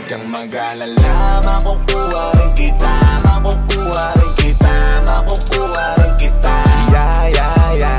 kang mag-alala, makukuha rin kita, makukuha rin kita, makukuha rin kita. Yeah, yeah, yeah.